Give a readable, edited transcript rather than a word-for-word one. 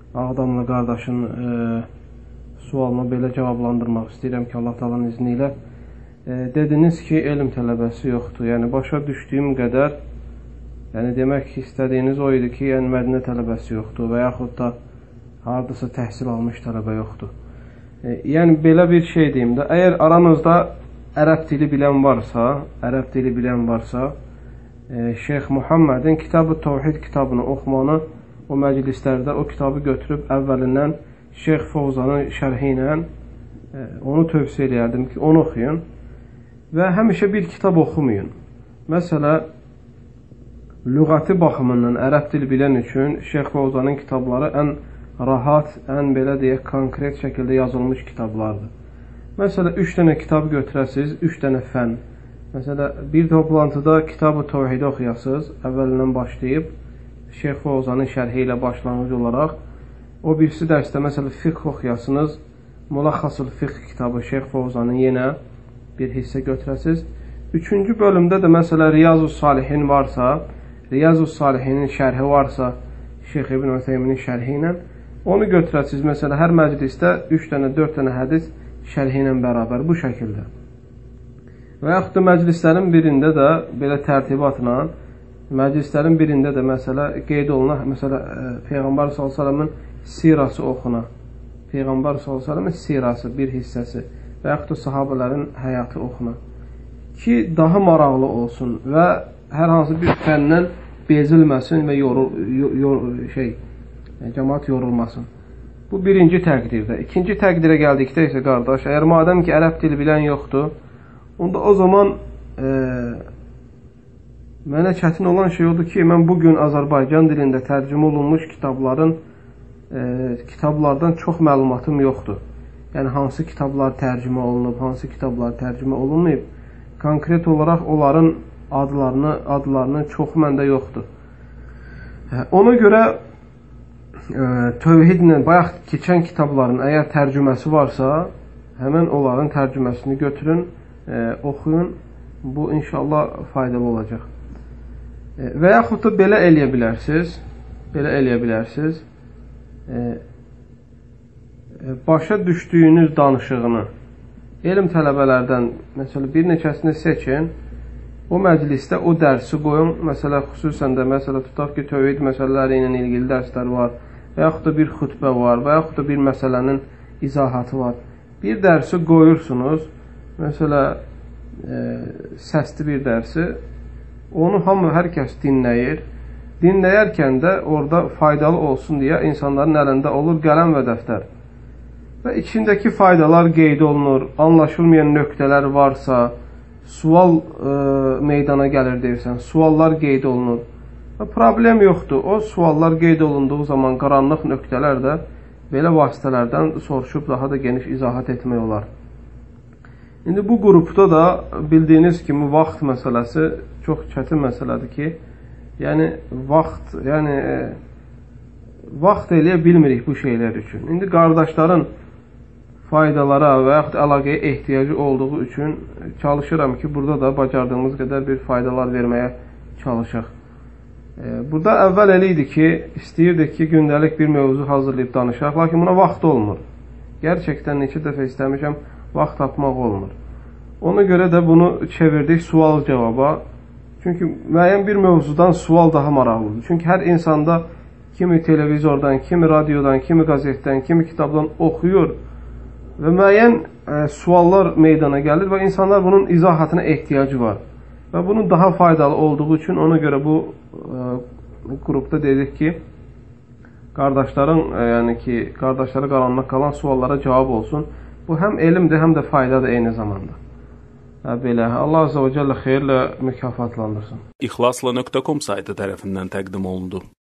Ağdamlı qardaşın sualını belə cavablandırmaq istəyirəm ki, Allah Taala'nın izni ilə. Dediniz ki, elm tələbəsi yoxdur. Yəni başa düşdüyüm qədər, yəni demək istədiyiniz o idi ki, yəni Mədinə tələbəsi yoxdur və yaxud da hardasa təhsil almış tələbə yoxdur. Yəni belə bir şey deyim də, əgər aranızda ərəb dili bilən varsa, Şeyx Muhammedin Kitab-ı Tevhid kitabını oxumanı, o məclislərdə o kitabı götürüb əvvəlindən Şeyx Fovzanın şərhi ilə onu tövsiyə edərdim ki, onu oxuyun və həmişə bir kitab oxumayın. Məsələn, lüğəti baxımından ərəb dili bilən üçün Şeyx Fovzanın kitabları ən rahat, ən belə deyək, konkret şəkildə yazılmış kitablardır. Məsələn, 3 dənə kitab götürəsiniz, 3 dənə fən. Məsələn, bir toplantıda Kitab-ı Tevhidi oxuyasınız, əvvəlindən başlayıb, Şeyx Fovzanın şərhi ilə başlanğıc olaraq. O birisi dərsdə, məsələn, fiqh oxuyasınız, Mulaxasıl Fiqh kitabı Şeyx Fovzanın yenə bir hissə götürəsiniz. 3-cü bölümdə də, məsələn, Riyazu Salihin varsa, Riyazu Salihinin şərhi varsa, Şeyx İbn Ütheyminin şərhi ilə, onu götürəsiniz. Məsələn, hər məclisdə 3 dənə, 4 dənə hədis şərhi ilə bərabər, bu şəkildə. Və yaxud da məclislərin birində də, belə tərtibatla, məclislərin birində də məsələ qeyd oluna, məsələn, Peyğəmbər s.ə.v-in sirası oxuna, Peyğəmbər s.ə.v-in sirası bir hissəsi və yaxud da sahabələrin həyatı oxuna ki, daha maraqlı olsun və hər hansı bir fəndən bezilməsin və cəmaat yorulmasın. Bu birinci təqdirdə. İkinci təqdirə gəldikdə isə qardaş, əgər madəm ki, ərəb dili bilən yoxdur, onda o zaman mənə çətin olan şey odur ki, mən bugün Azərbaycan dilində tərcümə olunmuş kitablardan çox məlumatım yoxdur. Yəni, hansı kitablar tərcümə olunub, hansı kitablar tərcümə olunmayıb, konkret olaraq onların adlarının çoxu məndə yoxdur. Ona görə tövhidlə bayaq keçən kitabların əgər tərcüməsi varsa, həmən onların tərcüməsini götürün, oxuyun. Bu, inşallah, faydalı olacaq. Və yaxud da belə eləyə bilərsiniz, başa düşdüyünüz danışığını elm tələbələrdən, məsələn, bir neçəsini seçin, o məclisdə o dərsi qoyun, məsələn, xüsusən də, məsələn, tutaq ki, tövhid məsələləri ilə ilgili dərslər var, və yaxud da bir xütbə var, və yaxud da bir məsələnin izahatı var. Bir dərsi qoyursunuz, məsələn, səsli bir dərsi, onu hər kəs dinləyir. Dinləyərkən də orada faydalı olsun deyə insanların əlində olur qələm və dəftər. Və içindəki faydalar qeyd olunur, anlaşılmayan nöqtələr varsa, sual meydana gəlir deyirsən, suallar qeyd olunur. Və problem yoxdur, o suallar qeyd olunduğu zaman qaranlıq nöqtələr də belə vasitələrdən soruşub daha da geniş izahat etmək olar. İndi bu qrupda da bildiyiniz kimi vaxt məsələsi çox çətin məsələdir ki, yəni vaxt eləyə bilmirik bu şeylər üçün. İndi qardaşların faydalara və yaxud əlaqəyə ehtiyacı olduğu üçün çalışıram ki, burada da bacardığımız qədər bir faydalar verməyə çalışaq. Burada əvvəl elə idi ki, istəyirdik ki, gündəlik bir mövzu hazırlayıb danışaq, lakin buna vaxt olmur. Gerçəkdən neçə dəfə istəmişəm, vaxt tapmaq olmur. Ona görə də bunu çevirdik sual-cavaba. Çünki müəyyən bir mövzudan sual daha maraqlıdır. Çünki hər insanda kimi televizordan, kimi radiodan, kimi qazetdən, kimi kitabdan oxuyur və müəyyən suallar meydana gəlir və insanlar bunun izahatına ehtiyacı var. Və bunun daha faydalı olduğu üçün ona görə bu qrupda dedik ki, qardaşlara qaranlıq qalan suallara cavab olsun. Bu həm elmdir, həm də faydadır eyni zamanda. Belə, Allah Azza və Cəllə xeyirlə mükafatlandırsın. İxlasla.com saytı tərəfindən təqdim olundu.